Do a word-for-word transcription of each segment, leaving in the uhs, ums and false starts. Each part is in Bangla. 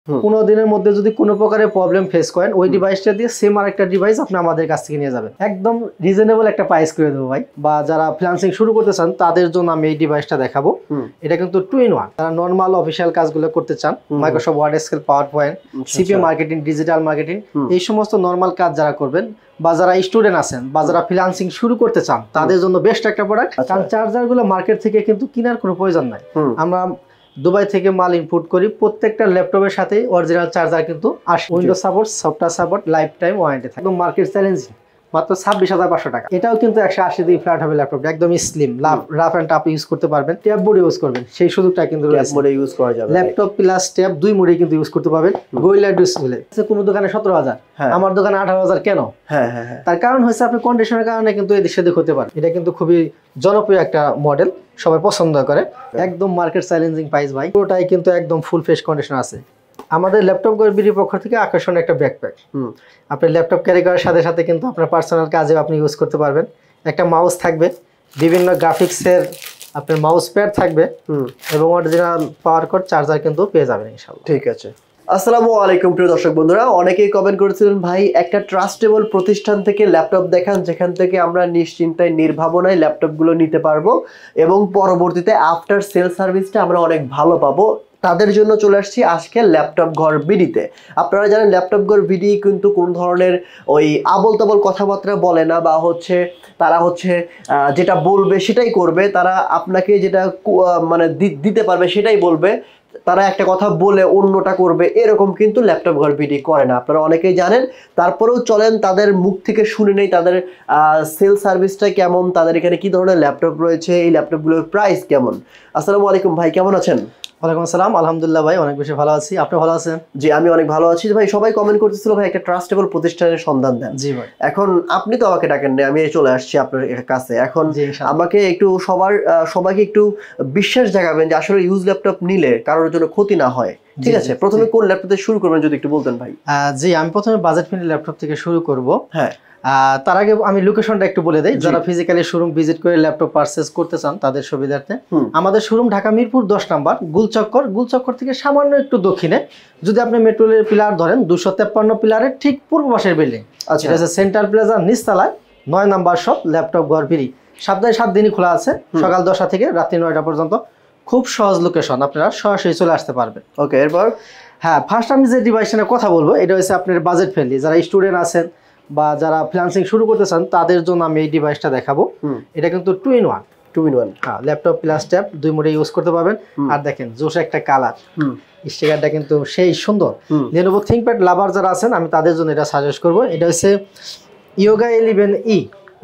পনেরো দিনের মধ্যে যদি কোনো প্রকারের প্রবলেম ফেস করেন ওই ডিভাইসটা দিয়ে সেম আরেকটা ডিভাইস আপনি আমাদের কাছ থেকে নিয়ে যাবেন। একদম রিজনেবল একটা প্রাইস করে দেবো ভাই। বা যারা ফ্রিল্যান্সিং শুরু করতে চান তাদের জন্য আমি এই ডিভাইসটা দেখাবো। এটা কিন্তু টু ইন ওয়ান। যারা নর্মাল অফিসিয়াল কাজগুলো করতে চান, Microsoft Word, Excel, PowerPoint, CPA marketing, digital marketing, এই সমস্ত নর্মাল কাজ যারা করবেন বা যারা স্টুডেন্ট আছেন বা যারা ফ্রিল্যান্সিং শুরু করতে চান তাদের জন্য বেস্ট একটা প্রোডাক্ট। কারণ চার্জার গুলো মার্কেট থেকে কিন্তু কেনার কোনো প্রয়োজন নাই। আমরা দুবাই থেকে মাল ইম্পোর্ট করি, প্রত্যেকটা ল্যাপটপের সাথে অরিজিনাল চার্জার কিন্তু আসে। Windows support, software support, lifetime warranty থাকে। একদম মার্কেট চ্যালেঞ্জিং, মাত্র ছাব্বিশ হাজার পাঁচশো টাকা। এটাও কিন্তু একশো আশি দিয়ে ফ্ল্যাট হবে ল্যাপটপ, একদম slim, rough and tough use করতে পারবেন। ট্যাব বোর্ড ইউজ করবেন সেই সুযোগটা কিন্তু ইউজ করা যাবে। ল্যাপটপ প্লাস ট্যাব দুই মোডে কিন্তু ইউজ করতে পারবেন। গোরিলা ডিসপ্লে কোনো দোকানে সতেরো হাজার, আমার দোকানে আঠারো হাজার। কেন? তার কারণ হচ্ছে আপনি কন্ডিশনের কারণে কিন্তু এই দেশে হতে পারে। এটা কিন্তু খুবই জনপ্রিয় একটা মডেল, সবাই পছন্দ করে। একদম মার্কেট চ্যালেঞ্জিং প্রাইস ভাই। পুরোটাই কিন্তু একদম ফুল ফ্রেশ কন্ডিশন আছে। আমাদের ল্যাপটপ গর্বির পক্ষ থেকে আকর্ষণ একটা ব্যাকপ্যাক। আপনি ল্যাপটপ ক্যারি করার সাথে সাথে কিন্তু আপনার পার্সোনাল কাজে আপনি ইউজ করতে পারবেন। একটা মাউস থাকবে, বিভিন্ন গ্রাফিক্সের আপনার মাউস প্যাড থাকবে এবং অরিজিনাল পাওয়ার কর্ড চার্জার কিন্তু পেয়ে যাবেন ইনশাআল্লাহ। ঠিক আছে। আসসালামু আলাইকুম প্রিয় দর্শক বন্ধুরা, অনেকেই কমেন্ট করেছিলেন ভাই একটা ট্রাস্টেবল প্রতিষ্ঠান থেকে ল্যাপটপ দেখান যেখান থেকে আমরা নিশ্চিন্তায় নির্ভাবনায় ল্যাপটপগুলো নিতে পারবো এবং পরবর্তীতে আফটার সেল সার্ভিসটা আমরা অনেক ভালো পাবো। তাদের জন্য চলে আসছি আজকে ল্যাপটপ ঘর বিডিতে। আপনারা জানেন ল্যাপটপ ঘর বিডি কিন্তু কোন ধরনের ওই আবল তাবল কথাবার্তা বলে না, বা হচ্ছে তারা হচ্ছে যেটা বলবে সেটাই করবে, তারা আপনাকে যেটা মানে দিতে পারবে সেটাই বলবে, তারা একটা কথা বলে অন্যটা করবে, এরকম কিন্তু ল্যাপটপ ঘর বিডি করে না। আপনারা অনেকেই জানেন, তারপরেও চলেন তাদের মুখ থেকে শুনে নেই তাদের সেল সার্ভিসটা কেমন, তাদের এখানে কি ধরনের ল্যাপটপ রয়েছে, এই ল্যাপটপগুলোর প্রাইস কেমন। আসসালামু আলাইকুম ভাই, কেমন আছেন? ওয়ালাইকুম আসসালাম, আলহামদুলিল্লাহ ভাই অনেক বেশি ভালো আছি। আপনি ভালো আছেন? জি আমি অনেক ভালো আছি ভাই। সবাই কমেন্ট করতেছিল ভাই একটা ট্রাস্টেবল প্রতিষ্ঠানের সন্ধান দেন। জি ভাই। এখন আপনি তো আমাকে ডাকেন না, আমি চলে আসছি আপনার কাছে। এখন আমাকে একটু সবার সবাইকে একটু বিশ্বাস জাগাবেন যে আসলে ইউজ ল্যাপটপ নিলে কারোর জন্য ক্ষতি না হয়। ঠিক আছে, প্রথমে কোন ল্যাপটপ থেকে শুরু করবেন যদি একটু বলতেন ভাই। জি আমি প্রথমে বাজেট ফ্রেন্ডলি ল্যাপটপ থেকে শুরু করব। হ্যাঁ, তার আগে আমি লোকেশনটা একটু বলে দেই। যারা ফিজিক্যালি শোরুম ভিজিট করে ল্যাপটপ পারচেজ করতে চান তাদের সুবিধার্থে আমাদের শোরুম ঢাকা মিরপুর দশ নাম্বার গুলচক্কর। গুলচক্কর থেকে সামান্য একটু দক্ষিণে যদি আপনি মেট্রো রেলের পিলার ধরেন, দুশো তেপ্পান্ন পিলারের ঠিক পূর্ব পাশের বিল্ডিং। আচ্ছা, এটা হচ্ছে সেন্ট্রাল প্লাজা নিচতলায় নয় নাম্বার শপ ল্যাপটপ ঘর বিড়ি। সপ্তাহে সাত দিনই খোলা আছে, সকাল দশটা থেকে রাত্রি নয়টা পর্যন্ত। খুব সহজ লোকেশন, আপনারা সরাসরি চলে আসতে পারবেন। ওকে, এরপর হ্যাঁ ফার্স্ট আমি যে ডিভাইসের কথা বলবো এটা হচ্ছে আপনার বাজেট ফ্রেন্ডলি। যারা স্টুডেন্ট আছেন বা যারা ফ্রিল্যান্সিং শুরু করতে চান তাদের জন্য আমি এই ডিভাইসটা দেখাবো। এটা কিন্তু two in one. Two in one হ্যাঁ, ল্যাপটপ প্লাস ট্যাব দুই মোডে ইউজ করতে পারবেন। আর দেখেন জোশ একটা কালার, স্টিকারটা কিন্তু সেই সুন্দর। Lenovo ThinkPad লাভার যারা আছেন আমি তাদের জন্য এটা সাজেস্ট করব। এটা হচ্ছে Yoga eleven E,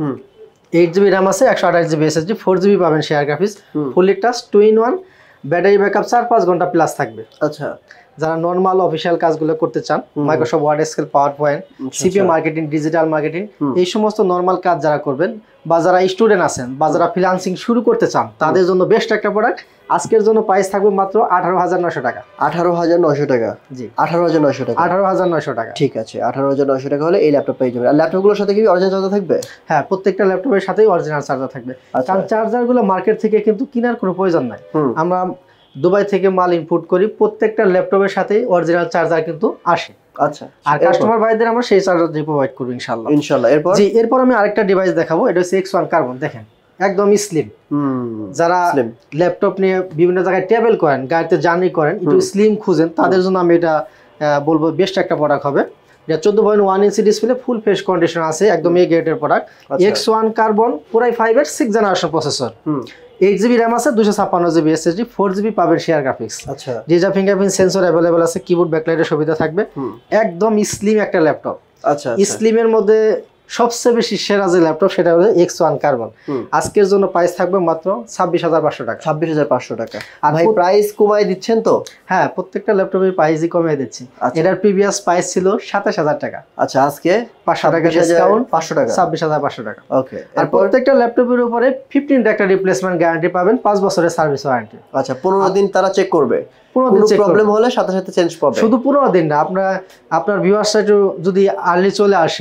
eight GB RAM আছে, একশো আঠাশ জিবি এসএসডি, ফোর জিবি পাবেন share graphics, fully touch, two in one, battery backup চার পাঁচ ঘন্টা প্লাস থাকবে। আচ্ছা, যারা নর্মাল অফিসিয়াল কাজগুলো করতে চান, Microsoft Word, Excel, PowerPoint, CPA marketing, digital marketing, এই সমস্ত নর্মাল কাজ যারা করবেন বা যারা স্টুডেন্ট আছেন বা যারা ফ্রিল্যান্সিং শুরু করতে চান তাদের জন্য বেস্ট একটা প্রোডাক্ট। আজকের জন্য প্রাইস থাকবে মাত্র আঠারো হাজার নয়শো টাকা। আঠারো হাজার নয়শো টাকা? জি, আঠারো হাজার নয়শো টাকা। আঠারো হাজার নয়শো টাকা, ঠিক আছে। আঠারো হাজার নয়শো টাকা হলে এই ল্যাপটপ পেয়ে যাবেন। আর ল্যাপটপগুলোর সাথে কি অরিজিনাল চার্জার থাকবে? হ্যাঁ, প্রত্যেকটা ল্যাপটপের সাথেই অরিজিনাল চার্জার থাকবে। কারণ চার্জারগুলো মার্কেট থেকে কিন্তু কেনার কোনো প্রয়োজন নাই। আমরা দুবাই থেকে মাল ইম্পোর্ট করি, প্রত্যেকটা ল্যাপটপের সাথেই অরিজিনাল চার্জার কিন্তু আসে। আচ্ছা, আর কাস্টমার ভাইদের আমরা সেই চার্জার দিয়ে প্রোভাইড করব ইনশাআল্লাহ। ইনশাআল্লাহ। এরপর জি, এরপর আমি আরেকটা ডিভাইস দেখাবো। এটা হচ্ছে এক্স ওয়ান কার্বন। দেখেন একদম স্লিম। যারা ল্যাপটপ নিয়ে বিভিন্ন জায়গায় ট্রাভেল করেন, গাড়িতে জার্নি করেন, একটু স্লিম খুঁজেন, তাদের জন্য আমি এটা বলবো বেস্ট একটা প্রোডাক্ট হবে। এটা চোদ্দ point one inch display, full fresh condition আছে, একদম এ গ্রেডের product. X one carbon core i five এর six generation processor, eight GB RAM আছে, দুশো ছাপ্পান্ন জিবি এসএসডি, ফোর জিবি পাবেন শেয়ার গ্রাফিক্স। আচ্ছা, ডিজিটাল ফিঙ্গারপ্রিন্ট সেন্সর অ্যাভেলেবল আছে, কিবোর্ড ব্যাকলাইটের সুবিধা থাকবে। একদম স্লিম একটা ল্যাপটপ। আচ্ছা, স্লিমের মধ্যে সবচেয়ে বেশি সেরা যে ল্যাপটপ সেটা হলো এক্স ওয়ান কার্বন। আজকের জন্য প্রাইস থাকবে মাত্র ছাব্বিশ হাজার পাঁচশো টাকা। ছাব্বিশ হাজার পাঁচশো টাকা। আর ভাই প্রাইস কমাই দিচ্ছেন তো? হ্যাঁ, প্রত্যেকটা ল্যাপটপের প্রাইসই কমিয়ে দিচ্ছি। এটার প্রিভিয়াস প্রাইস ছিল সাতাশ হাজার টাকা। আচ্ছা, আজকে পাঁচশো টাকা ডিসকাউন্ট, পাঁচশো টাকা, ছাব্বিশ হাজার পাঁচশো টাকা। ওকে। আর প্রত্যেকটা ল্যাপটপের উপরে ফিফটিন একটা রিপ্লেসমেন্ট গ্যারান্টি পাবেন, পাঁচ বছরের সার্ভিস ওয়ারেন্টি। আচ্ছা, পনেরো দিন তারা চেক করবে, কোনো প্রবলেম হলে সাথে সাথে চেঞ্জ পাবে। শুধু পনেরো দিন না, আপনার আপনার ভিউয়ার্সরা যদি আর্লি চলে আসে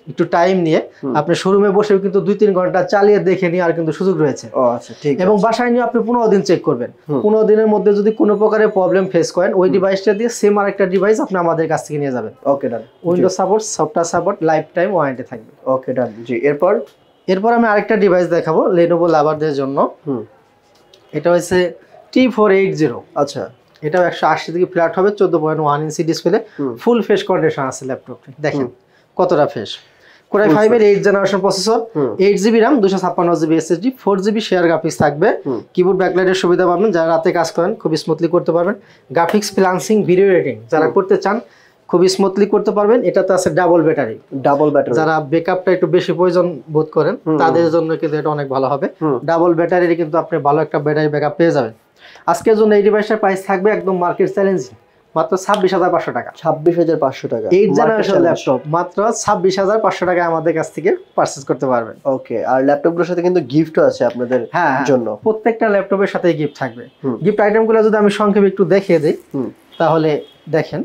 একটু টাইম নিয়ে আপনি শোরুমে বসেও কিন্তু দুই তিন ঘন্টা চালিয়ে দেখে নিয়ে আর কিন্তু সুযোগ রয়েছে। ও আচ্ছা ঠিক আছে। এবং বাসায় নিয়ে আপনি পনেরো দিন চেক করবেন, পনেরো দিনের মধ্যে যদি কোনো প্রকারের প্রবলেম ফেস করেন ওই ডিভাইসটা দিয়ে সেম আরেকটা ডিভাইস আপনি আমাদের কাছ থেকে নিয়ে যাবেন। Okay done. Windows support, software support, lifetime warranty থাকবে। ওকে ডান জি। এরপর এরপর আমি আরেকটা ডিভাইস দেখাবো লেনোভো লাভারদের জন্য। হুম এটা হচ্ছে টি ফোর এইট জিরো। আচ্ছা এটাও একশো আশি থেকে ফ্ল্যাট হবে, চোদ্দ point one inch display, full face condition আছে ল্যাপটপটি। দেখেন কতটা ফ্রেশ। কোরাই ফাইভ এর eight generation processor, eight GB RAM, দুশো ছাপ্পান্ন GB SSD, four GB share graphics থাকবে। কিবোর্ড ব্যাকলাইটের সুবিধা পাবেন, যারা রাতে কাজ করেন খুবই স্মুথলি করতে পারবেন। গ্রাফিক্স ফ্রিল্যান্সিং ভিডিও এডিটিং যারা করতে চান খুবই স্মুথলি করতে পারবেন। এটাতে আছে ডাবল ব্যাটারি। ডাবল ব্যাটারি যারা ব্যাকআপটা একটু বেশি প্রয়োজন বোধ করেন তাদের জন্য কিন্তু এটা অনেক ভালো হবে। ডাবল ব্যাটারির কিন্তু আপনি ভালো একটা ব্যাটারি ব্যাকআপ পেয়ে যাবেন। আজকের জন্য এই ডিভাইসটার প্রাইস থাকবে একদম মার্কেট চ্যালেঞ্জিং, মাত্র ছাব্বিশ হাজার পাঁচশো টাকা। ছাব্বিশ হাজার পাঁচশো টাকা এইট জেনারেশন ল্যাপটপ মাত্র ছাব্বিশ হাজার পাঁচশো টাকায় আমাদের কাছ থেকে পারচেজ করতে পারবেন। ওকে। আর ল্যাপটপগুলোর সাথে কিন্তু গিফটও আছে আপনাদের জন্য। প্রত্যেকটা ল্যাপটপের সাথে গিফট থাকবে। গিফট আইটেমগুলো যদি আমি সংক্ষেপে একটু দেখিয়ে দিই তাহলে দেখেন,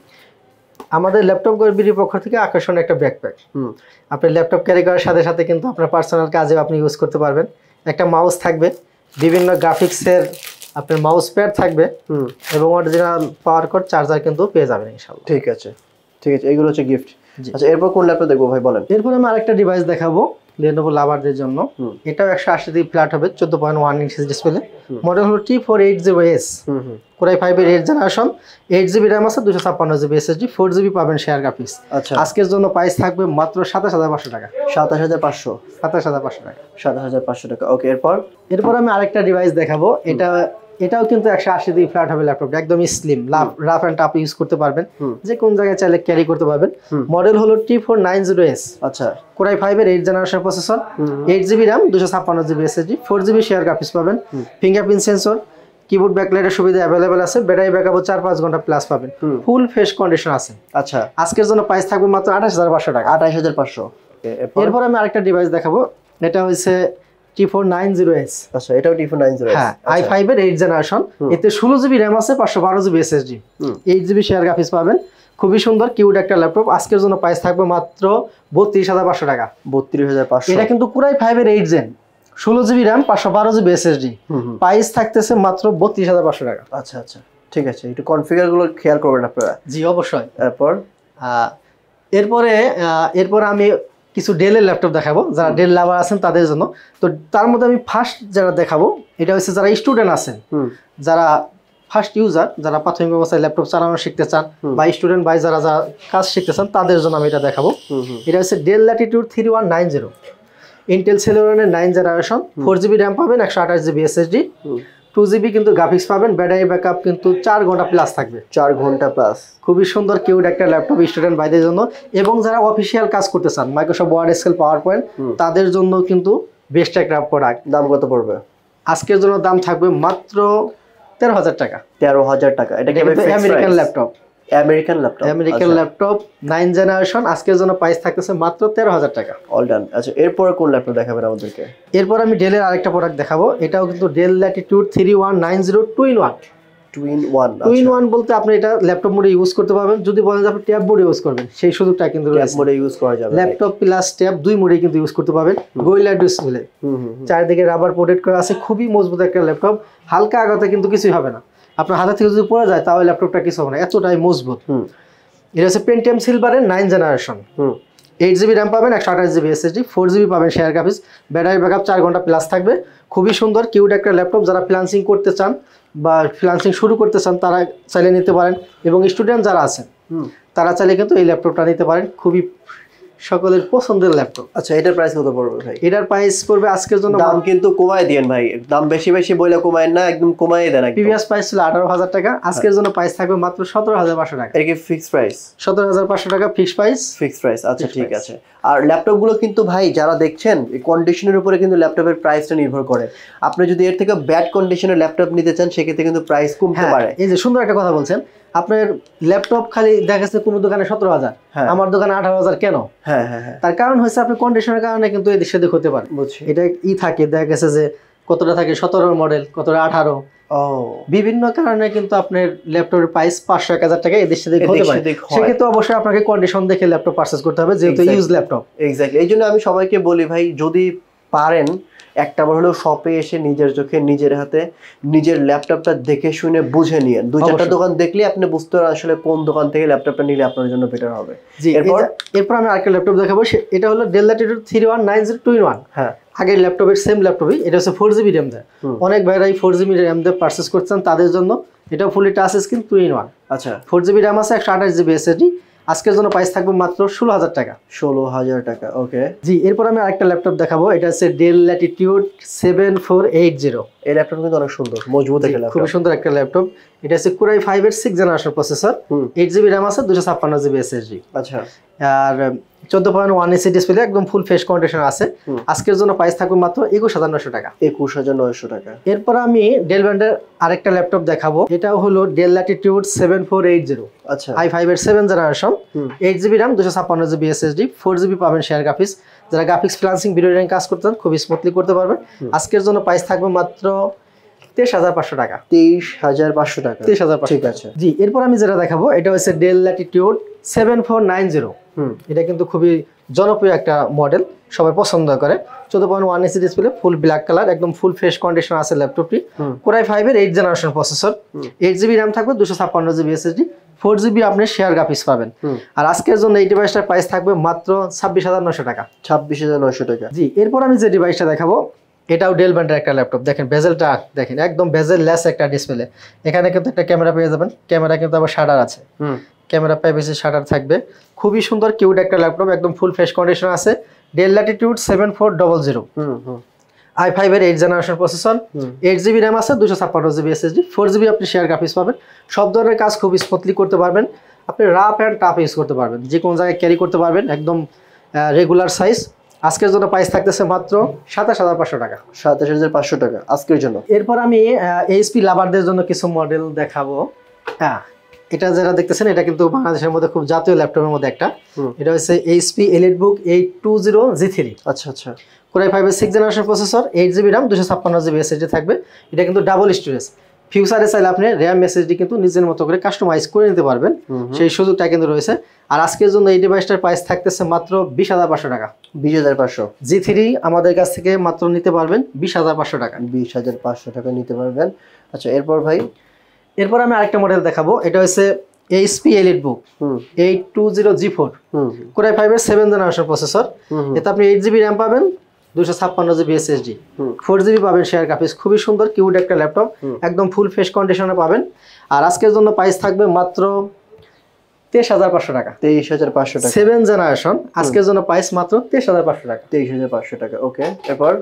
আমাদের ল্যাপটপ বিডির পক্ষ থেকে আকর্ষণীয় একটা ব্যাকপ্যাক। আপনি ল্যাপটপ ক্যারি করার সাথে সাথে কিন্তু আপনার পার্সোনাল কাজে আপনি ইউজ করতে পারবেন। একটা মাউস থাকবে, বিভিন্ন গ্রাফিক্সের আপনার মাউস প্যাড থাকবে এবং অরিজিনাল পাওয়ার কর্ড চার্জার কিন্তু পেয়ে যাবেন ইনশাআল্লাহ। ঠিক আছে ঠিক আছে, এগুলো হচ্ছে গিফট। আচ্ছা এরপর কোন ল্যাপটপ দেখবো ভাই বলেন? এরপর আমি আরেকটা ডিভাইস দেখাবো লেনোভো লাভারদের জন্য। এটাও একশো আশি দিয়ে ফ্ল্যাট হবে, চোদ্দ point one inch display, model হলো T four eight zero S. Core i five এর eight generation, eight GB RAM আছে, দুশো ছাপ্পান্ন জিবি এসএসডি, ফোর জিবি পাবেন শেয়ার গ্রাফিক্স। আচ্ছা আজকের জন্য প্রাইস থাকবে মাত্র সাতাশ হাজার পাঁচশো টাকা। সাতাশ হাজার পাঁচশো সাতাশ হাজার পাঁচশো টাকা সাতাশ হাজার পাঁচশো টাকা ওকে। এরপর এরপর আমি আরেকটা ডিভাইস দেখাবো। এটা এটাও কিন্তু একশো আশি দিয়ে ফ্ল্যাট হবে ল্যাপটপ, একদম slim, rough and tough use করতে পারবেন, যে কোন জায়গায় চাইলে ক্যারি করতে পারবেন। মডেল হলো T four nine zero S. আচ্ছা কোরাই ফাইভ এর eight generation processor, eight GB RAM, দুশো ছাপ্পান্ন GB SSD, four GB share graphics পাবেন, ফিঙ্গারপ্রিন্ট সেন্সর, কিবোর্ড ব্যাকলাইটের সুবিধা অ্যাভেলেবেল আছে, ব্যাটারি ব্যাকআপও চার পাঁচ ঘন্টা প্লাস পাবেন, ফুল ফ্রেশ কন্ডিশন আছে। আচ্ছা আজকের জন্য প্রাইস থাকবে মাত্র আঠাশ হাজার পাঁচশো টাকা। আঠাশ হাজার পাঁচশো। এরপর আমি আরেকটা ডিভাইস দেখাবো, এটা হচ্ছে T four nine zero S. আচ্ছা এটাও T four nine zero S. হ্যাঁ, আই ফাইভ এর এইট জেনারেশন, এতে ষোলো জিবি র্যাম আছে, পাঁচশো বারো GB SSD, eight GB share graphics পাবেন। খুবই সুন্দর কিউট একটা ল্যাপটপ। আজকের জন্য প্রাইস থাকবে মাত্র বত্রিশ হাজার পাঁচশো টাকা। বত্রিশ হাজার পাঁচশো। এটা কিন্তু কোরাই ফাইভ এর এইট জেন, ষোলো জিবি র্যাম, পাঁচশো বারো জিবি এসএসডি, প্রাইস থাকতেছে মাত্র বত্রিশ হাজার পাঁচশো টাকা। আচ্ছা আচ্ছা ঠিক আছে, একটু কনফিগার গুলো খেয়াল করবেন আপনারা। জি অবশ্যই। এরপর এরপরে এরপর আমি কিছু ডেলের ল্যাপটপ দেখাবো যারা ডেল লাভার আছেন তাদের জন্য। তো তার মধ্যে আমি ফার্স্ট যারা দেখাবো এটা হচ্ছে যারা স্টুডেন্ট আছেন, যারা ফার্স্ট ইউজার, যারা প্রাথমিক অবস্থায় ল্যাপটপ চালানো শিখতে চান বা স্টুডেন্ট বাই যারা যারা কাজ শিখতে চান তাদের জন্য আমি এটা দেখাবো। এটা হচ্ছে Dell Latitude three one nine zero, Intel সেলেরনের nine generation, four GB RAM পাবেন, একশো আঠাশ জিবি এসএসডি, টু জিবি কিন্তু গ্রাফিক্স পাবেন, ব্যাটারি ব্যাকআপ কিন্তু চার ঘন্টা প্লাস থাকবে। চার ঘন্টা প্লাস। খুবই সুন্দর কিউট একটা ল্যাপটপ স্টুডেন্ট ভাইদের জন্য, এবং যারা অফিসিয়াল কাজ করতে চান Microsoft Word, Excel, PowerPoint, তাদের জন্য কিন্তু বেস্ট একটা প্রোডাক্ট। দাম কত পড়বে? আজকের জন্য দাম থাকবে মাত্র তেরো হাজার টাকা। তেরো হাজার টাকা। এটা কি American laptop? American laptop. American laptop nine generation, আজকের জন্য প্রাইস থাকতেছে মাত্র তেরো হাজার টাকা। All done. আচ্ছা এরপর কোন ল্যাপটপ দেখাবেন আমাদেরকে? এরপর আমি ডেলের আরেকটা প্রোডাক্ট দেখাবো। এটাও কিন্তু Dell Latitude three one nine zero two in one. Two in one. Two in one বলতে আপনি এটা ল্যাপটপ মোডে ইউজ করতে পারবেন, যদি বলেন যে আপনি ট্যাব মোডে ইউজ করবেন সেই সুযোগটা কিন্তু ট্যাব মোডে ইউজ করা যাবে। ল্যাপটপ প্লাস ট্যাব দুই মোডে কিন্তু ইউজ করতে পারবেন। গোরিলা ডিসপ্লে, চারদিকে রাবার প্রোটেক্ট করা আছে, খুবই মজবুত একটা ল্যাপটপ। হালকা আঘাতে কিন্তু কিছুই হবে না, আপনার হাতে থেকে যদি পড়ে যায় তাহলে ল্যাপটপটা কিছু হবে না, এতটাই মজবুত। এটা হচ্ছে পেন্টিয়াম সিলভারের nine generation, eight GB RAM পাবেন, একশো আঠাশ জিবি এসএসডি, ফোর জিবি পাবেন শেয়ার গ্রাফিক্স, ব্যাটারি ব্যাকআপ চার ঘন্টা প্লাস থাকবে। খুবই সুন্দর কিউট একটা ল্যাপটপ। যারা ফ্রিল্যান্সিং করতে চান বা ফ্রিল্যান্সিং শুরু করতে চান তারা চাইলে নিতে পারেন, এবং স্টুডেন্ট যারা আছেন তারা চাইলে কিন্তু এই ল্যাপটপটা নিতে পারেন। খুবই সকলের পছন্দের ল্যাপটপ। আচ্ছা এটার প্রাইস কত পড়বে ভাই? এটার প্রাইস পড়বে আজকের জন্য, দাম কিন্তু কমায় দেন ভাই, দাম বেশি বেশি বইলে কমায় না, একদম কমায় দেন। প্রিভিয়াস প্রাইস ছিল আঠারো হাজার টাকা, আজকের জন্য প্রাইস থাকবে মাত্র সতেরো হাজার পাঁচশো টাকা। এটা কি ফিক্স প্রাইস? সতেরো হাজার পাঁচশো টাকা ফিক্স প্রাইস। Fix price. আচ্ছা ঠিক আছে। আর ল্যাপটপ গুলো কিন্তু ভাই যারা দেখছেন এই কন্ডিশনের উপরে কিন্তু ল্যাপটপের প্রাইসটা নির্ভর করে। আপনি যদি এর থেকে ব্যাড কন্ডিশনের ল্যাপটপ নিতে চান সেক্ষেত্রে কিন্তু প্রাইস কমতে পারে। এই যে সুন্দর একটা কথা বলছেন, আপনার ল্যাপটপ খালি দেখা যাচ্ছে কোনো দোকানে সতেরো হাজার, আমার দোকানে আঠারো হাজার কেন? হ্যাঁ হ্যাঁ হ্যাঁ তার কারণ হচ্ছে আপনি কন্ডিশনের কারণে কিন্তু এদিক সেদিক হতে পারে। বুঝছি, এটা ই থাকে দেখা গেছে যে কতটা থাকে সতেরো মডেল, কতটা আঠারো, ও বিভিন্ন কারণে কিন্তু আপনার ল্যাপটপের প্রাইস পাঁচশো এক হাজার টাকা এদের সাথে হতে পারে, সেক্ষেত্রে অবশ্যই আপনাকে কন্ডিশন দেখে ল্যাপটপ পারচেজ করতে হবে, যেহেতু ইউজ ল্যাপটপ। এক্স্যাক্টলি, এই জন্য আমি সবাইকে বলি ভাই, যদি পারেন একটা বার হলেও শপে এসে নিজের চোখে নিজের হাতে নিজের ল্যাপটপটা দেখে শুনে বুঝে নিয়ে, দুই চারটা দোকান দেখলে আপনি বুঝতে পারবেন আসলে কোন দোকান থেকে ল্যাপটপটা নিলে আপনার জন্য বেটার হবে। এরপর এরপর আমি আরেকটা ল্যাপটপ দেখাবো, এটা হলো Dell Latitude three one nine zero two in one. হ্যাঁ, আগের ল্যাপটপের সেম ল্যাপটপই, এটা হচ্ছে ফোর জিবি র্যাম দেয়। অনেক ভাইরাই ফোর জিবি র্যাম দিয়ে পারচেস করছেন, তাদের জন্য এটা fully touch screen two in one. আচ্ছা, ফোর জিবি র্যাম আছে, একশো আঠাশ জিবি এসএসডি। আজকের জন্য প্রাইস থাকবে মাত্র ষোলো হাজার টাকা। ষোলো হাজার টাকা, ওকে। জি, এরপর আমি আরেকটা ল্যাপটপ দেখাবো, এটা হচ্ছে Dell Latitude seven four eight zero. এই ল্যাপটপ কিন্তু অনেক সুন্দর, মজবুত একটা ল্যাপটপ, খুব সুন্দর একটা ল্যাপটপ। এটা হচ্ছে কোরাই ফাইভ এর six generation processor, eight GB RAM আছে, দুশো ছাপ্পান্ন জিবি এসএসডি। আচ্ছা, আর চোদ্দ পয়েন্ট ওয়ান ইঞ্চি ডিসপ্লে, একদম ফুল ফ্রেশ কন্ডিশন আছে। আজকের জন্য প্রাইস থাকবে মাত্র একুশ হাজার নয়শো টাকা। একুশ হাজার নয়শো টাকা। এরপর আমি ডেল ব্র্যান্ডের আরেকটা ল্যাপটপ দেখাবো, এটাও হলো Dell Latitude seven four eight zero. আচ্ছা, আই ফাইভ এর seven generation, eight GB RAM, দুশো ছাপ্পান্ন জিবি এসএসডি, ফোর জিবি পাবেন শেয়ার গ্রাফিক্স। যারা গ্রাফিক্স ফ্রিল্যান্সিং ভিডিও এডিটিং কাজ করতেন খুব স্মুথলি করতে পারবেন। আজকের জন্য প্রাইস থাকবে মাত্র তেইশ হাজার পাঁচশো টাকা। তেইশ হাজার পাঁচশো টাকা, তেইশ হাজার ঠিক আছে। জি, এরপর আমি যেটা দেখাবো, এটা হচ্ছে Dell Latitude seven four nine zero. এটা কিন্তু খুবই জনপ্রিয় একটা মডেল, সবাই পছন্দ করে। চোদ্দ point one inch display, full black colour, একদম ফুল ফ্রেশ কন্ডিশন আছে ল্যাপটপটি। কোরাই ফাইভ এর eight generation processor, eight GB RAM থাকবে, দুশো ছাপ্পান্ন জিবি এসএসডি, ফোর জিবি আপনি শেয়ার গ্রাফিক্স পাবেন। আর আজকের জন্য এই ডিভাইসটার প্রাইস থাকবে মাত্র ছাব্বিশ হাজার নয়শো টাকা। ছাব্বিশ হাজার নয়শো টাকা। জি, এরপর আমি যে ডিভাইসটা দেখাবো, এটাও ডেল ব্র্যান্ডের একটা ল্যাপটপ। দেখেন বেজেলটা, দেখেন একদম বেজেল লেস একটা ডিসপ্লে। এখানে কিন্তু একটা ক্যামেরা পেয়ে যাবেন, ক্যামেরা কিন্তু আবার শাটার আছে, ক্যামেরা প্রাইভেসি শাটার থাকবে। খুবই সুন্দর কিউট একটা ল্যাপটপ, একদম ফুল ফ্রেশ কন্ডিশন আছে। Dell Latitude seven four double zero, I five এর eight generation processor, eight GB RAM আছে, দুশো ছাপ্পান্ন জিবি এসএসডি, ফোর জিবি আপনি শেয়ার গ্রাফিক্স পাবেন। সব ধরনের কাজ খুব স্মুথলি করতে পারবেন, আপনি রাফ অ্যান্ড টাফ ইউজ করতে পারবেন, যে কোনো জায়গায় ক্যারি করতে পারবেন, একদম রেগুলার সাইজ। আজকের জন্য প্রাইস থাকতেছে মাত্র সাতাশ হাজার পাঁচশো টাকা। সাতাশ হাজার পাঁচশো টাকা আজকের জন্য। এরপর আমি এইচপি লাভারদের জন্য কিছু মডেল দেখাবো। হ্যাঁ, এটা যারা দেখতেছেন, এটা কিন্তু বাংলাদেশের মধ্যে খুব জাতীয় ল্যাপটপের মধ্যে একটা। এটা হচ্ছে HP EliteBook eight two zero G three. আচ্ছা আচ্ছা, কোরাই ফাইভ এর six generation processor, eight GB RAM, দুশো ছাপ্পান্ন জিবি এসএসডি থাকবে। এটা কিন্তু ডাবল স্টোরেজ। ফিউচারে চাইলে আপনি র্যাম এসএসডি কিন্তু নিজের মতো করে কাস্টমাইজ করে নিতে পারবেন, সেই সুযোগটা কিন্তু রয়েছে। আর আজকের জন্য এই ডিভাইসটার প্রাইস থাকতেছে মাত্র বিশ হাজার পাঁচশো টাকা। বিশ হাজার পাঁচশো জি থ্রি আমাদের কাছ থেকে মাত্র নিতে পারবেন বিশ হাজার পাঁচশো টাকা। বিশ হাজার পাঁচশো টাকা নিতে পারবেন। আচ্ছা, এরপর ভাই, এরপর আমি আরেকটা মডেল দেখাবো, এটা হচ্ছে HP EliteBook eight two zero G four, core i five এর সেভেন জেনারেশন প্রসেসর। এতে আপনি এইট জিবি র্যাম পাবেন, দুশো ছাপ্পান্ন জিবি এসএসডি, ফোর জিবি পাবেন শেয়ার গ্রাফিক্স। খুবই সুন্দর কিউট একটা ল্যাপটপ, একদম ফুল ফ্রেশ কন্ডিশনে পাবেন। আর আজকের জন্য প্রাইস থাকবে মাত্র তেইশ হাজার পাঁচশো টাকা। তেইশ হাজার পাঁচশো টাকা, সেভেন জেনারেশন। আজকের জন্য প্রাইস মাত্র তেইশ হাজার পাঁচশো টাকা। তেইশ হাজার পাঁচশো টাকা, ওকে। এরপর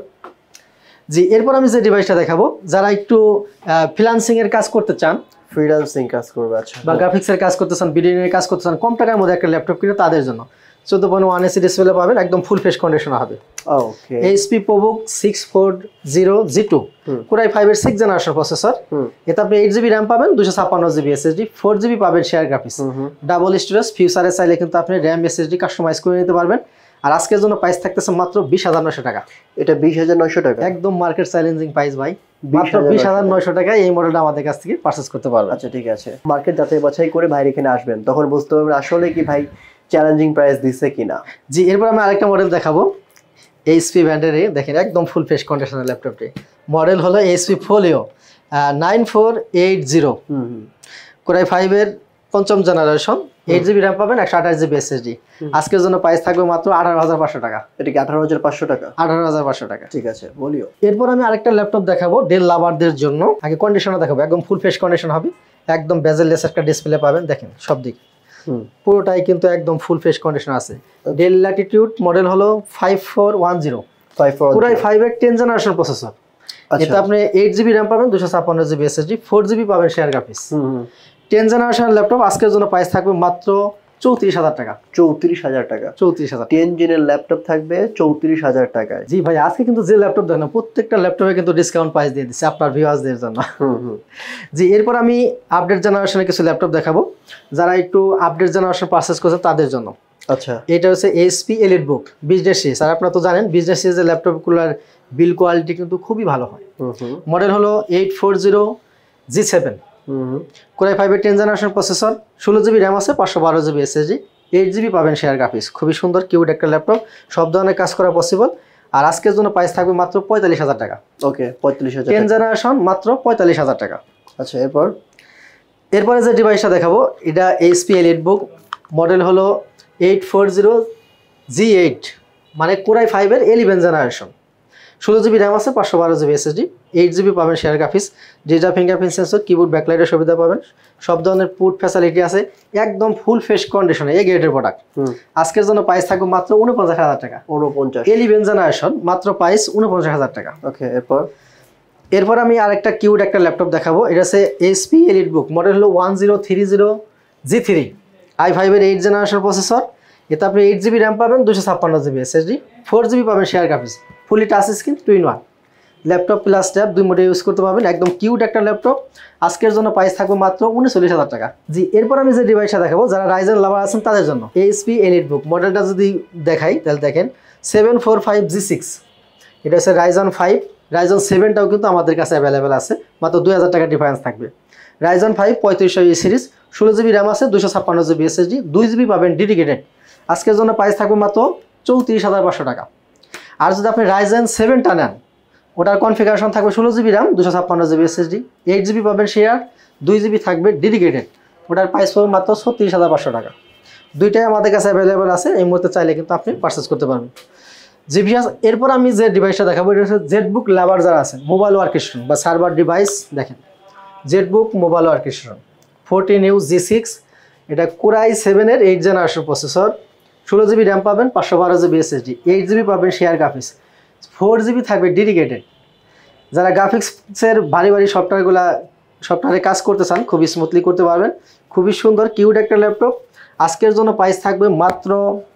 জি, এরপর আমি যে ডিভাইসটা দেখাবো, যারা একটু ফ্রিল্যান্সিং এর কাজ করতে চান, ফ্রিল্যান্সিং কাজ করবে, আচ্ছা, বা গ্রাফিক্স এর কাজ করতে চান, ভিডিও এর কাজ করতে চান, কম টাকার মধ্যে একটা ল্যাপটপ কিনে তাদের জন্য চোদ্দ পয়েন্ট ওয়ান ইঞ্চি ডিসপ্লে পাবেন, একদম ফুল ফ্রেশ কন্ডিশন হবে। Okay, HP ProBook six four zero G two, core i five এর সিক্স জেনারেশন প্রসেসর। এতে আপনি এইট জিবি র্যাম পাবেন, দুশো ছাপ্পান্ন জিবি এসএসডি, ফোর জিবি পাবেন শেয়ার গ্রাফিক্স, ডাবল স্টোরেজ। ফিউচারে চাইলে কিন্তু আপনি র্যাম এসএসডি কাস্টমাইজ করে নিতে পারবেন। আর আজকের জন্য প্রাইস থাকতেছে মাত্র বিশ হাজার নয়শো টাকা। এটা বিশ হাজার নয়শো টাকা, একদম মার্কেট চ্যালেঞ্জিং প্রাইস ভাই। মাত্র বিশ হাজার নয়শো টাকায় এই মডেলটা আমাদের কাছ থেকে পারচেজ করতে পারবেন। আচ্ছা, ঠিক আছে। মার্কেট যাচাই বাছাই করে ভাইয়ের এখানে আসবেন, তখন বুঝতে পারবেন আসলে কি ভাই চ্যালেঞ্জিং প্রাইস দিচ্ছে কিনা। জি, এরপর আমি আরেকটা মডেল দেখাবো, এইচপি ব্র্যান্ডের। দেখেন একদম ফুল ফ্রেশ কন্ডিশনের ল্যাপটপটি। মডেল হলো HP Folio nine four eight zero, core i five এর পঞ্চম জেনারেশন, এইট জিবি র্যাম পাবেন, একশো আঠাশ জিবি এসএসডি। আজকের জন্য প্রাইস থাকবে মাত্র আঠারো হাজার পাঁচশো টাকা। এটা কি আঠারো হাজার পাঁচশো টাকা? আঠারো হাজার পাঁচশো টাকা, ঠিক আছে, বলিও। এরপর আমি আরেকটা ল্যাপটপ দেখাবো ডেল লাভারদের জন্য। আগে কন্ডিশনটা দেখাবো, একদম ফুল ফ্রেশ কন্ডিশন হবে, একদম বেজেললেস একটা ডিসপ্লে পাবেন। দেখেন সব দিক পুরোটাই কিন্তু একদম ফুল ফ্রেশ কন্ডিশন আছে। ডেল ল্যাটিটিউড মডেল হলো five four one zero, core i five এর টেন জেনারেশন প্রসেসর। এতে আপনি এইট জিবি র্যাম পাবেন, দুশো ছাপ্পান্ন জিবি এসএসডি, ফোর জিবি পাবেন share graphics. Ten generation laptop আজকের জন্য প্রাইস থাকবে মাত্র চৌত্রিশ হাজার টাকা। চৌত্রিশ হাজার টাকা, চৌত্রিশ হাজার টেন জেনের ল্যাপটপ থাকবে চৌত্রিশ হাজার টাকায়। জি ভাই, আজকে কিন্তু যে ল্যাপটপ দেখেন প্রত্যেকটা ল্যাপটপে কিন্তু ডিসকাউন্ট প্রাইস দিয়ে দিচ্ছে আপনার ভিউয়ার্সদের জন্য। জি, এরপর আমি আপডেট জেনারেশনের কিছু ল্যাপটপ দেখাবো, যারা একটু আপডেট জেনারেশন পারচেজ করছে তাদের জন্য। আচ্ছা, এটা হচ্ছে এইচপি এলিটবুক বিজনেস সিরিজ। আর আপনারা তো জানেন বিজনেস সিরিজের ল্যাপটপগুলোর বিল কোয়ালিটি কিন্তু খুবই ভালো হয়। মডেল হলো eight four zero G seven core i ফাইভের টেন জেনারেশন প্রসেসর, ষোলো জিবি র্যাম আছে, পাঁচশো বারো জিবি এসএসডি, এইট জিবি পাবেন শেয়ার গ্রাফিক্স। খুবই সুন্দর কিউট একটা ল্যাপটপ, সব ধরনের কাজ করা পসিবল। আর আজকের জন্য প্রাইস থাকবে মাত্র পঁয়তাল্লিশ হাজার টাকা। ওকে, পঁয়তাল্লিশ হাজার টেন জেনারেশন মাত্র পঁয়তাল্লিশ হাজার টাকা। আচ্ছা, এরপর এরপরে যে ডিভাইসটা দেখাবো এটা এইচপি এলিটবুক, মডেল হলো eight four zero G eight, মানে কোরাই ফাইভের ইলেভেন জেনারেশন, ষোলো জিবি র্যাম আছে, পাঁচশো বারো জিবি এসএসডি, এইট জিবি পাবেন share graphics, digital fingerprint sensor, keyboard ব্যাকলাইটের সুবিধা পাবেন, সব ধরনের পুট ফ্যাসিলিটি আছে, একদম ফুল ফ্রেশ কন্ডিশনে এ গ্রেডের প্রোডাক্ট। আজকের জন্য প্রাইস থাকবে মাত্র উনপঞ্চাশ হাজার টাকা। উনপঞ্চাশ ইলেভেন জেনারেশন, মাত্র প্রাইস উনপঞ্চাশ হাজার টাকা। ওকে, এরপর এরপর আমি আরেকটা কিউট একটা ল্যাপটপ দেখাবো। এটা হচ্ছে এইচপি এলিটবুক, মডেল হলো one zero three zero G three, I ফাইভের এইট জেনারেশন প্রসেসর। এতে আপনি এইট জিবি র্যাম পাবেন, দুশো ছাপ্পান্ন জিবি এসএসডি, ফোর জিবি পাবেন share graphics, fully touch screen, two in one laptop plus tab, দুই মোডে ইউজ করতে পারবেন। একদম কিউট একটা ল্যাপটপ। আজকের জন্য প্রাইস থাকবে মাত্র উনচল্লিশ হাজার টাকা। জি, এরপর আমি যে ডিভাইসটা দেখাবো যারা রাইজেন লাভার আছেন তাদের জন্য, এইচপি এলিটবুক মডেলটা যদি দেখাই তাহলে দেখেন seven four five G six, এটা হচ্ছে রাইজন ফাইভ। রাইজন সেভেনটাও কিন্তু আমাদের কাছে অ্যাভেলেবেল আছে, মাত্র দুই হাজার টাকা ডিফারেন্স থাকবে। রাইজন ফাইভ পঁয়ত্রিশশো ই সিরিজ, ষোলো জিবি র্যাম আছে, দুশো ছাপ্পান্ন জিবি এসএসডি, দুই জিবি পাবেন ডেডিকেটেড। আজকের জন্য প্রাইস থাকবে মাত্র চৌত্রিশ হাজার পাঁচশো টাকা। আর যদি আপনি রাইজেন সেভেনটা নেন, ওটার কনফিগারেশন থাকবে ষোলো জিবি র্যাম, দুশো ছাপ্পান্ন জিবি এসএসডি, এইট জিবি পাবেন শেয়ার, দুই জিবি থাকবে ডেডিকেটেড। ওটার প্রাইস পাবেন মাত্র ছত্রিশ হাজার পাঁচশো টাকা। দুইটাই আমাদের কাছে অ্যাভেলেবেল আছে, এই মুহূর্তে চাইলে কিন্তু আপনি পারচেস করতে পারবেন। জিভিএস। এরপর আমি যে ডিভাইসটা দেখাবো এটা হচ্ছে জেটবুক লাভার যারা আছে, মোবাইল ওয়ার্কেস্ট্রন বা সার্ভার ডিভাইস। দেখেন ZBook mobile workstation fourteen U G six, এটা কোরাই সেভেনের এইট জেনারেশন প্রসেসর, ষোলো জিবি র্যাম পাবেন, পাঁচশো বারো জিবি এসএসডি, এইট জিবি পাবেন শেয়ার গ্রাফিক্স, ফোর জিবি থাকবে ডেডিকেটেড। যারা গ্রাফিক্সের ভারী ভারী সফটওয়্যারগুলো সফটওয়্যারে কাজ করতে চান খুবই স্মুথলি করতে পারবেন। খুবই সুন্দর কিউট একটা ল্যাপটপ। আজকের জন্য প্রাইস থাকবে মাত্র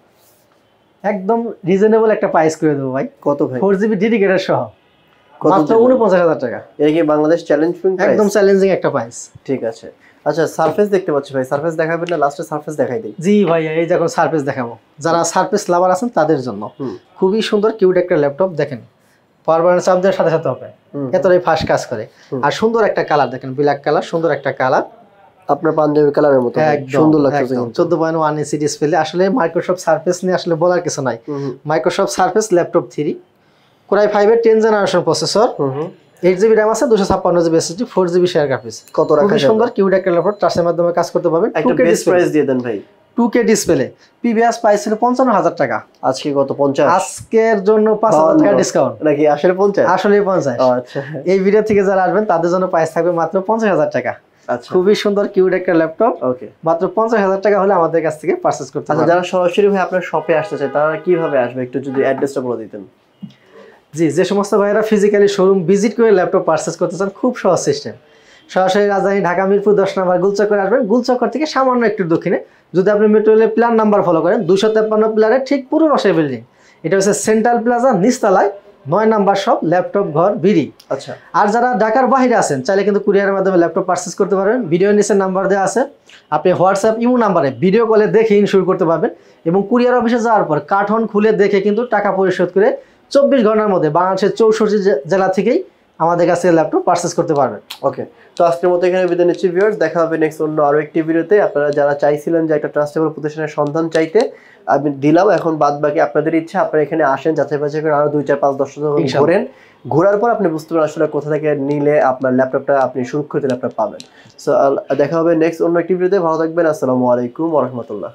একদম রিজনেবল একটা প্রাইস করে দেবো ভাই। কত ভাই? ফোর জিবি ডেডিকেটেড সহ মাত্র উনপঞ্চাশ হাজার টাকা। এটা কি বাংলাদেশ চ্যালেঞ্জ প্রাইস? একদম চ্যালেঞ্জিং একটা প্রাইস। ঠিক আছে। আচ্ছা, সারফেস দেখতে পাচ্ছি ভাই, সারফেস দেখাবেন না? লাস্টে সারফেস দেখাই দিই। জি ভাই, এই যখন সারফেস দেখাবো যারা সারফেস লাভার আছেন তাদের জন্য খুবই সুন্দর কিউট একটা ল্যাপটপ। দেখেন পাওয়ার বাটন চাপ দেওয়ার সাথে সাথে হবে, এতটাই ফাস্ট কাজ করে। আর সুন্দর একটা কালার দেখেন, ব্ল্যাক কালার, সুন্দর একটা কালার, আপনার পাঞ্জাবি কালারের মতো সুন্দর লাগছে। চোদ্দ পয়েন্ট ওয়ান ইঞ্চি ডিসপ্লে। আসলে মাইক্রোসফট সারফেস নিয়ে আসলে বলার কিছু নাই। Microsoft Surface laptop three, core i ফাইভের ten generation processor, eight GB RAM আছে, দুশো ছাপ্পান্ন GB SSD, four GB share graphics. কত রাখা সুন্দর কিউট একটা ল্যাপটপ, টাচের মাধ্যমে কাজ করতে পারবেন। একটা বেস্ট প্রাইস দিয়ে দেন ভাই। Two K display, previous price ছিল পঞ্চান্ন হাজার টাকা, আজকে কত? পঞ্চাশ। আজকের জন্য পাঁচ হাজার টাকা ডিসকাউন্ট নাকি? আসলে পঞ্চাশ, আসলে পঞ্চাশ। আচ্ছা, এই ভিডিও থেকে যারা আসবেন তাদের জন্য প্রাইস থাকবে মাত্র পঞ্চাশ হাজার টাকা। আচ্ছা, খুবই সুন্দর কিউট একটা ল্যাপটপ। ওকে, মাত্র পঞ্চাশ হাজার টাকা হলে আমাদের কাছ থেকে পারচেজ করতে পারবেন। যারা সরাসরি ভাই আপনার শপে আসতে চায় তারা কিভাবে আসবে, একটু যদি অ্যাড্রেসটা বলে দিতেন। জি, যে সমস্ত ভাইয়েরা ফিজিক্যালি শোরুম ভিজিট করে ল্যাপটপ পারচেজ করতে চান, খুব সহজ সিস্টেম। সরাসরি রাজধানী ঢাকা মিরপুর দশ নম্বর গুলচক্করে আসবেন। গুলচক্কর থেকে সামান্য একটু দক্ষিণে যদি আপনি মেট্রো রেলের প্ল্যান নাম্বার ফলো করেন, দুশো তেপ্পান্ন প্ল্যানের ঠিক পুরো রসের বিল্ডিং, এটা হচ্ছে সেন্ট্রাল প্লাজা নিচতলায় নয় number shop, laptop Ghor BD. আচ্ছা, আর যারা ঢাকার বাইরে আছেন চাইলে কিন্তু কুরিয়ারের মাধ্যমে ল্যাপটপ পারচেজ করতে পারবেন। ভিডিও নিচে নাম্বার দেওয়া আছে, আপনি হোয়াটসঅ্যাপ ইমো নাম্বারে ভিডিও কলে দেখে ইনস্যুর করতে পারবেন এবং কুরিয়ার অফিসে যাওয়ার পর কার্টন খুলে দেখে কিন্তু টাকা পরিশোধ করে চব্বিশ ঘন্টার মধ্যে বাংলাদেশের চৌষট্টি জেলা থেকেই আমাদের কাছে ল্যাপটপ পারচেজ করতে পারবেন। ওকে, তো আজকের মতো এখানে বিদায় নিচ্ছি ভিউয়ার্স। দেখা হবে নেক্সট অন্য আরো একটি ভিডিওতে। আপনারা যারা চাইছিলেন যে একটা ট্রাস্টেবল প্রতিষ্ঠানের সন্ধান চাইতে, আমি দিলাম। এখন বাদ বাকি আপনাদের ইচ্ছা, আপনারা এখানে আসেন, যাচাই বাছাই করে আরো দুই চার পাঁচ দশ ঘোরেন। ঘোরার পর আপনি বুঝতে পারেন আসলে কোথা থেকে নিলে আপনার ল্যাপটপটা আপনি সুরক্ষিত ল্যাপটপ পাবেন। সো দেখা হবে নেক্সট অন্য একটি ভিডিওতে। ভালো থাকবেন। আসসালামু আলাইকুম ওয়া রাহমাতুল্লাহ।